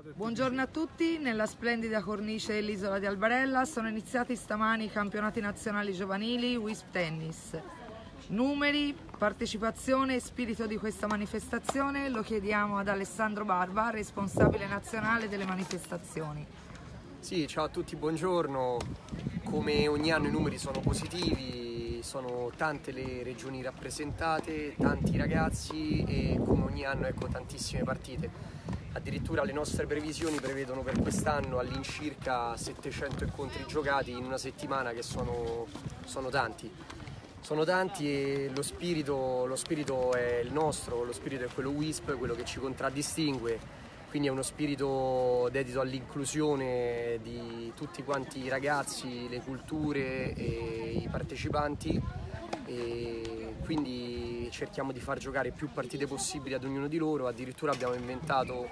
Buongiorno a tutti, nella splendida cornice dell'isola di Albarella sono iniziati stamani i campionati nazionali giovanili Wisp Tennis. Numeri, partecipazione e spirito di questa manifestazione lo chiediamo ad Alessandro Barba, responsabile nazionale delle manifestazioni. Sì, ciao a tutti, buongiorno. Come ogni anno i numeri sono positivi, sono tante le regioni rappresentate, tanti ragazzi e come ogni anno tantissime partite. Addirittura le nostre previsioni prevedono per quest'anno all'incirca 700 incontri giocati in una settimana, che sono tanti. Sono tanti e lo spirito è il nostro, lo spirito è quello Wisp, quello che ci contraddistingue. Quindi è uno spirito dedito all'inclusione di tutti quanti i ragazzi, le culture e i partecipanti, e quindi cerchiamo di far giocare più partite possibili ad ognuno di loro. Addirittura abbiamo inventato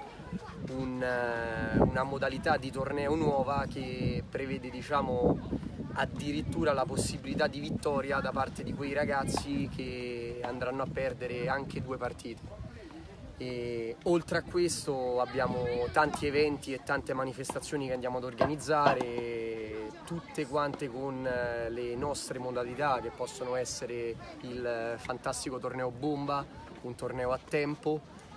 una modalità di torneo nuova che prevede, addirittura la possibilità di vittoria da parte di quei ragazzi che andranno a perdere anche 2 partite. E oltre a questo abbiamo tanti eventi e tante manifestazioni che andiamo ad organizzare, tutte quante con le nostre modalità, che possono essere il fantastico torneo bomba, un torneo a tempo,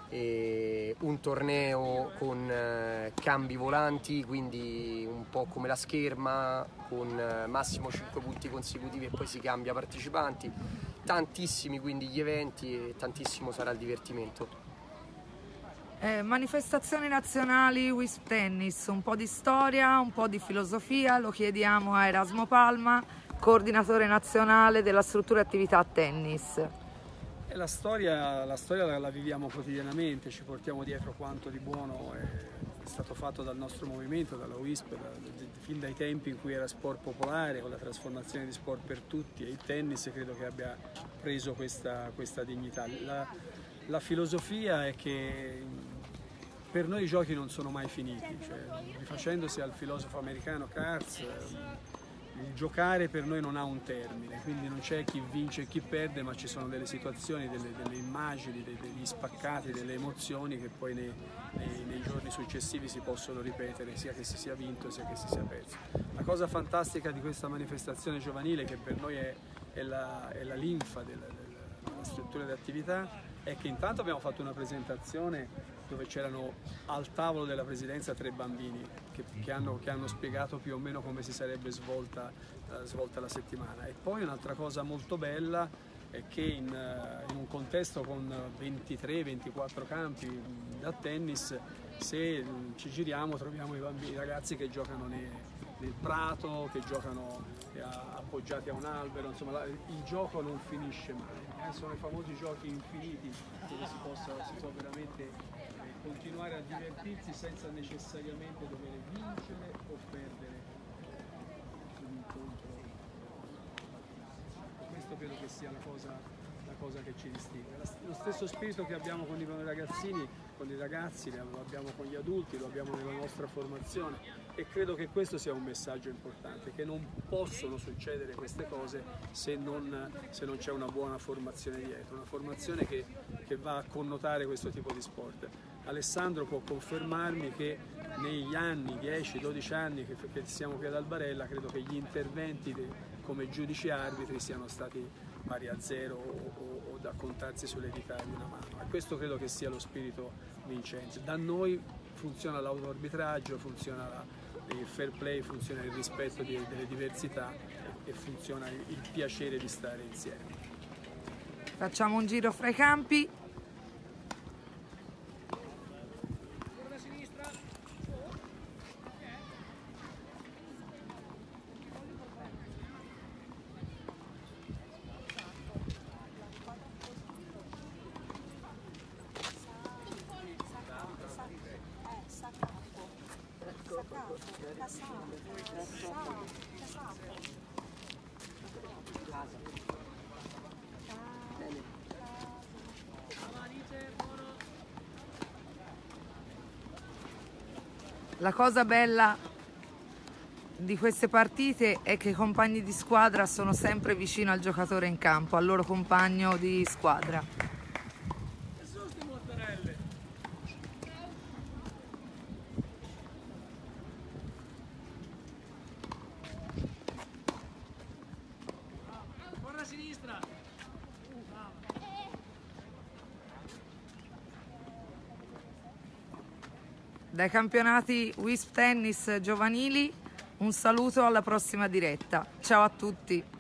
e un torneo con cambi volanti, quindi un po' come la scherma, con massimo 5 punti consecutivi e poi si cambia partecipanti. Tantissimi quindi gli eventi e tantissimo sarà il divertimento. Manifestazioni nazionali Wisp Tennis, un po' di storia, un po' di filosofia, lo chiediamo a Erasmo Palma, coordinatore nazionale della struttura attività tennis. La storia la viviamo quotidianamente, ci portiamo dietro quanto di buono è stato fatto dal nostro movimento, dalla Wisp, fin dai tempi in cui era sport popolare, con la trasformazione di sport per tutti, e il tennis credo che abbia preso questa dignità. La filosofia è che per noi i giochi non sono mai finiti, rifacendosi al filosofo americano Katz, il giocare per noi non ha un termine, quindi non c'è chi vince e chi perde, ma ci sono delle situazioni, delle immagini, degli spaccati, delle emozioni che poi nei giorni successivi si possono ripetere, sia che si sia vinto sia che si sia perso. La cosa fantastica di questa manifestazione giovanile, che per noi è la linfa della struttura di attività, è che intanto abbiamo fatto una presentazione dove c'erano al tavolo della presidenza 3 bambini che hanno spiegato più o meno come si sarebbe svolta la settimana. E poi un'altra cosa molto bella è che in un contesto con 23-24 campi da tennis, se ci giriamo troviamo i ragazzi che giocano nel prato, che giocano appoggiati a un albero, insomma il gioco non finisce mai. Sono i famosi giochi infiniti dove si può veramente continuare a divertirsi senza necessariamente dover vincere o perdere un incontro. Questo credo che sia la cosa che ci distingue. Lo stesso spirito che abbiamo con i ragazzini, con i ragazzi, lo abbiamo con gli adulti, lo abbiamo nella nostra formazione, e credo che questo sia un messaggio importante, che non possono succedere queste cose se non c'è una buona formazione dietro, una formazione che va a connotare questo tipo di sport. Alessandro può confermarmi che negli anni, 10-12 anni che siamo qui ad Albarella, credo che gli interventi come giudici arbitri siano stati pari a 0 o da contarsi sulle dita di una mano, e questo credo che sia lo spirito vincente. Da noi funziona l'autoarbitraggio, funziona il fair play, funziona il rispetto delle diversità e funziona il piacere di stare insieme. Facciamo un giro fra i campi. La cosa bella di queste partite è che i compagni di squadra sono sempre vicino al giocatore in campo, al loro compagno di squadra. Dai campionati Wisp Tennis giovanili un saluto alla prossima diretta. Ciao a tutti!